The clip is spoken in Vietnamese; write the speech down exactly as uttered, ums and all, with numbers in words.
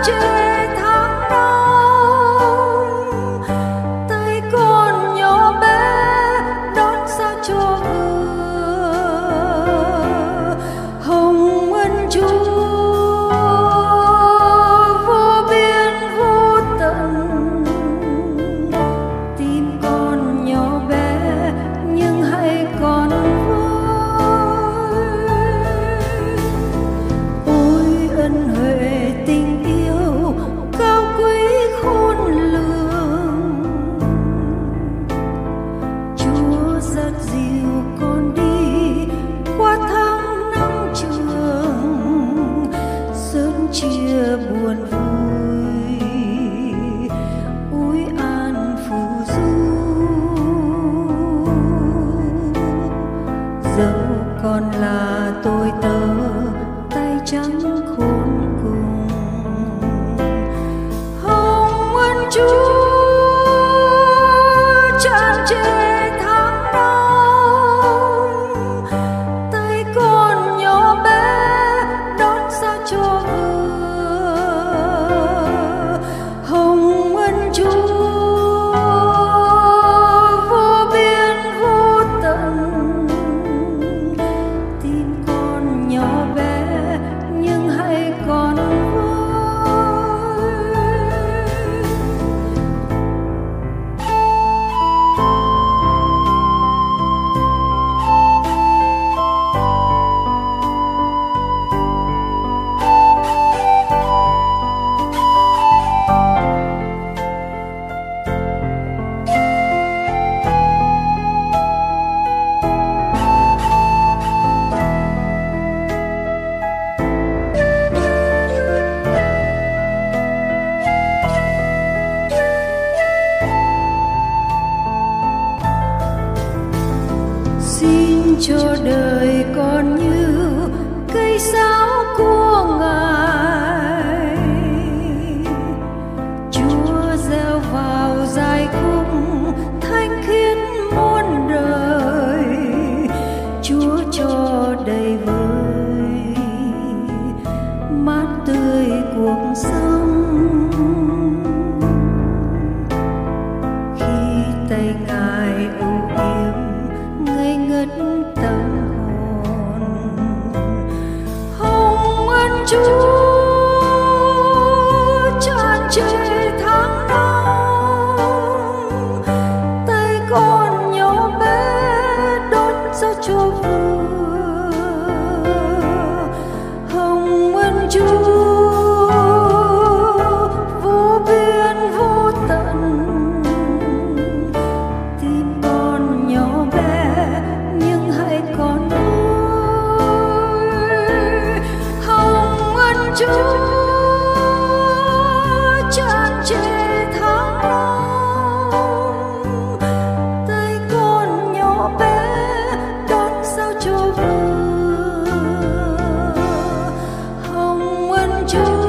trề tháng năm, tay con nhỏ bé đón sao cho vừa hồng ân Chúa vô biên vô tận. Tim con nhỏ bé nhưng hãy còn ân huệ tình yêu cao quý khôn lường. Chúa dắt dìu con đi qua tháng năm trường, sớm chia buồn vui úi an phù du. Dẫu còn là tôi tớ tay trắng khôn cùng, hồng ân Chúa tràn trề tháng năm, tay con nhỏ bé đón sao cho vừa hồng ân Chúa vô biên vô tận. Tim con nhỏ bé nhưng hãy còn vui. Xin cho đời con như cây sáo của Ngài, Chúa gieo vào dài khúc thanh khiết muôn đời. Chúa cho đầy vơi mát tươi cuộc sống, khi tay Ngài âu yếm ngây ngất tâm hồn. Hồng ân Chúa tràn trề tháng năm, tay con nhỏ bé đón sao cho vừa hồng ân Chúa vô biên vô tận. Tim con nhỏ bé nhưng hãy còn vui, hồng ân Chúa tràn trề tháng năm, tay con nhỏ bé đón sao cho vừa hồng ân Chúa.